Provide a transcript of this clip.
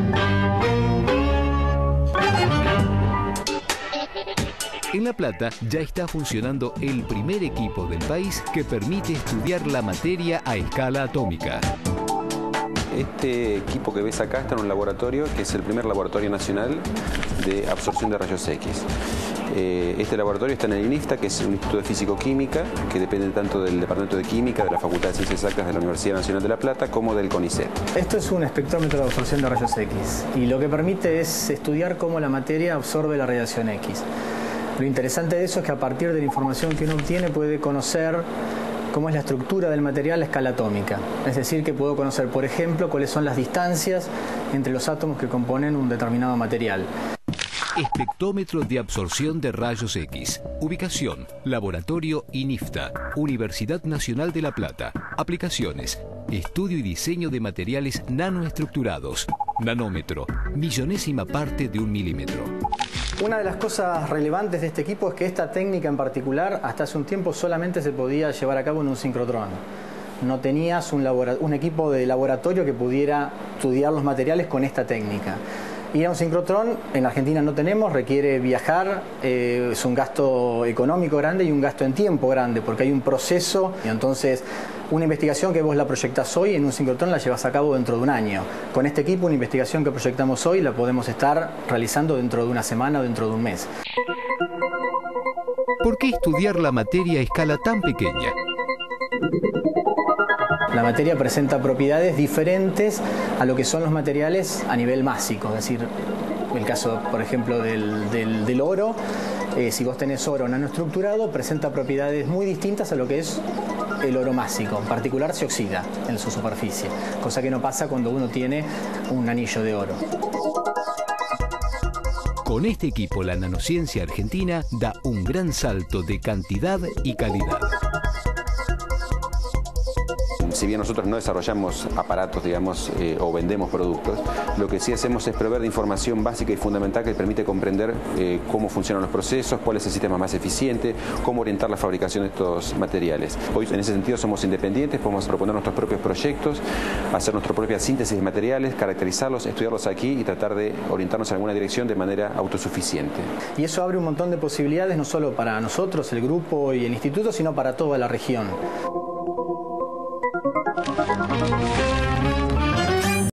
En La Plata ya está funcionando el primer equipo del país que permite estudiar la materia a escala atómica. Este equipo que ves acá está en un laboratorio que es el primer laboratorio nacional de absorción de rayos X. Este laboratorio está en el INIFTA, que es un instituto de físico-química, que depende tanto del Departamento de Química, de la Facultad de Ciencias Exactas de la Universidad Nacional de La Plata, como del CONICET. Esto es un espectrómetro de absorción de rayos X y lo que permite es estudiar cómo la materia absorbe la radiación X. Lo interesante de eso es que a partir de la información que uno obtiene puede conocer cómo es la estructura del material a escala atómica. Es decir, que puedo conocer, por ejemplo, cuáles son las distancias entre los átomos que componen un determinado material. Espectrómetro de absorción de rayos X. Ubicación: Laboratorio INIFTA, Universidad Nacional de La Plata. Aplicaciones: estudio y diseño de materiales nanoestructurados. Nanómetro: millonésima parte de un milímetro. Una de las cosas relevantes de este equipo es que esta técnica en particular hasta hace un tiempo solamente se podía llevar a cabo en un sincrotrón. No tenías un equipo de laboratorio que pudiera estudiar los materiales con esta técnica. Ir a un sincrotrón en Argentina no tenemos, requiere viajar, es un gasto económico grande y un gasto en tiempo grande, porque hay un proceso. Y entonces, una investigación que vos la proyectás hoy en un sincrotrón la llevas a cabo dentro de un año. Con este equipo, una investigación que proyectamos hoy la podemos estar realizando dentro de una semana o dentro de un mes. ¿Por qué estudiar la materia a escala tan pequeña? La materia presenta propiedades diferentes a lo que son los materiales a nivel másico, es decir, el caso, por ejemplo, del oro, si vos tenés oro nanoestructurado, presenta propiedades muy distintas a lo que es el oro másico. En particular, se oxida en su superficie, cosa que no pasa cuando uno tiene un anillo de oro. Con este equipo, la nanociencia argentina da un gran salto de cantidad y calidad. Si bien nosotros no desarrollamos aparatos, digamos, o vendemos productos, lo que sí hacemos es proveer de información básica y fundamental que permite comprender cómo funcionan los procesos, cuál es el sistema más eficiente, cómo orientar la fabricación de estos materiales. Hoy, en ese sentido, somos independientes, podemos proponer nuestros propios proyectos, hacer nuestra propia síntesis de materiales, caracterizarlos, estudiarlos aquí y tratar de orientarnos en alguna dirección de manera autosuficiente. Y eso abre un montón de posibilidades, no solo para nosotros, el grupo y el instituto, sino para toda la región.